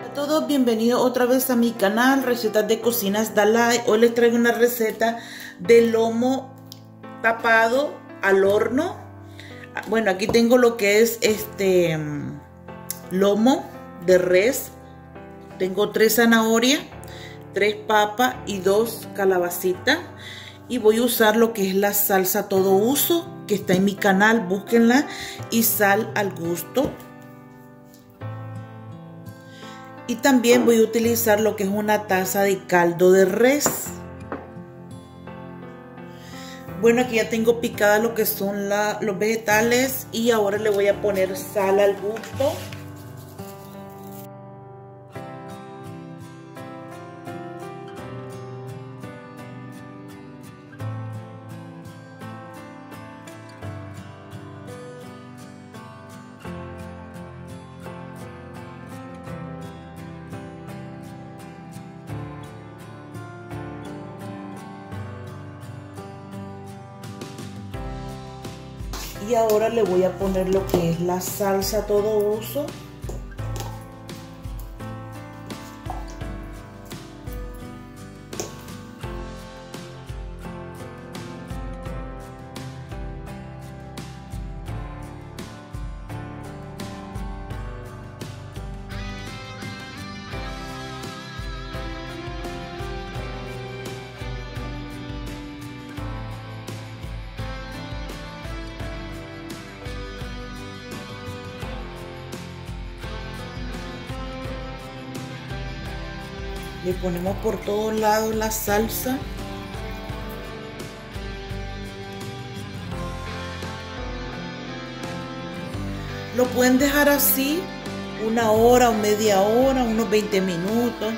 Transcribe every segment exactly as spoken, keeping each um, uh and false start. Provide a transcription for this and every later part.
Hola a todos, bienvenidos otra vez a mi canal Recetas de Cocinas Dalai. Hoy les traigo una receta de lomo tapado al horno. Bueno, aquí tengo lo que es este lomo de res. Tengo tres zanahorias, tres papas y dos calabacitas. Y voy a usar lo que es la salsa todo uso, que está en mi canal, búsquenla, y sal al gusto. Y también voy a utilizar lo que es una taza de caldo de res. Bueno, aquí ya tengo picada lo que son la, los vegetales y ahora le voy a poner sal al gusto. Y ahora le voy a poner lo que es la salsa todo uso. Le ponemos por todos lados la salsa. Lo pueden dejar así una hora o media hora, unos veinte minutos,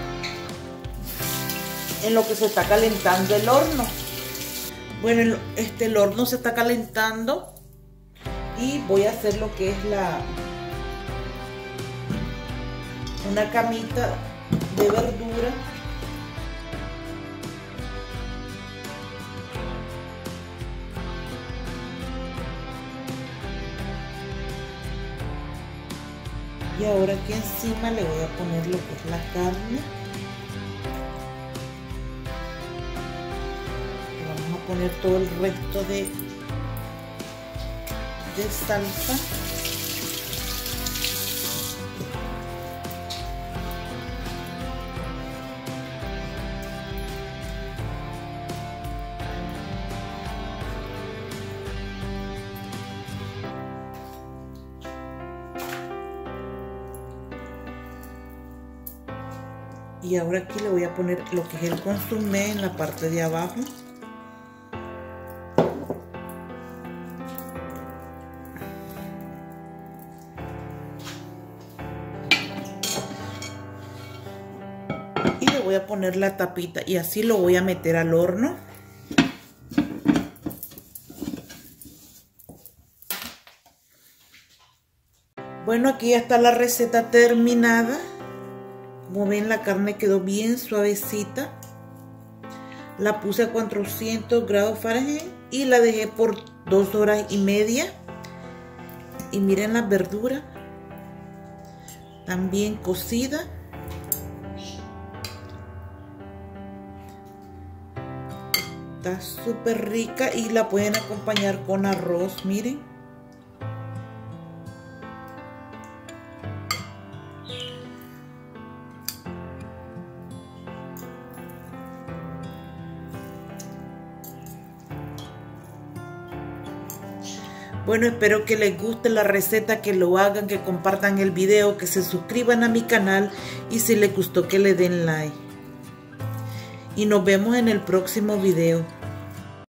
en lo que se está calentando el horno. Bueno, este, el horno se está calentando y voy a hacer lo que es la una camita de verdura. Y ahora aquí encima le voy a poner lo que es la carne. Le vamos a poner todo el resto de, de salsa. Y ahora aquí le voy a poner lo que es el consomé en la parte de abajo. Y le voy a poner la tapita y así lo voy a meter al horno. Bueno, aquí ya está la receta terminada. Como ven, la carne quedó bien suavecita. La puse a cuatrocientos grados Fahrenheit y la dejé por dos horas y media. Y miren las verduras, también cocida. Está súper rica y la pueden acompañar con arroz, miren. Bueno, espero que les guste la receta, que lo hagan, que compartan el video, que se suscriban a mi canal y si les gustó que le den like. Y nos vemos en el próximo video.